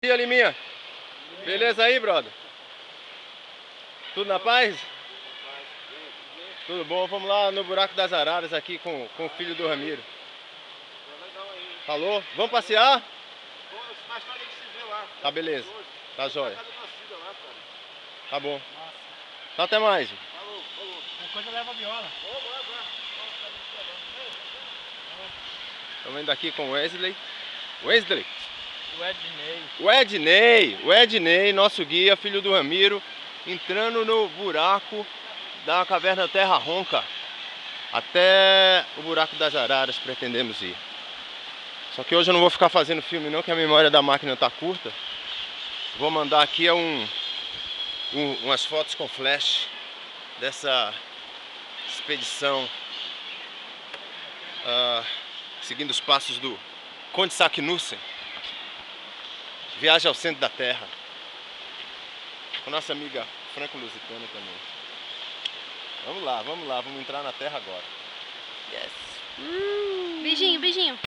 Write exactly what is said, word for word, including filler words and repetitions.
E aí, Liminha? Beleza aí, brother? Tudo na paz? Tudo bom? Vamos lá no Buraco das Araras aqui com, com o filho do Ramiro. Falou? Vamos passear? Mais tarde a gente se vê lá. Tá beleza. Tá jóia. Tá bom. Então até mais. Falou, falou. Uma coisa leva a viola. Estamos indo aqui com o Wesley. Wesley. O Ednei. O Ednei. O Ednei, nosso guia, filho do Ramiro, entrando no buraco da caverna Terra Ronca. Até o Buraco das Araras pretendemos ir. Só que hoje eu não vou ficar fazendo filme não, que a memória da máquina está curta. Vou mandar aqui um, um, umas fotos com flash dessa expedição, uh, seguindo os passos do Conde Saknussemm. Viagem ao centro da Terra. Com nossa amiga franco-lusitana também. Vamos lá, vamos lá, vamos entrar na Terra agora. Yes! Beijinho, beijinho.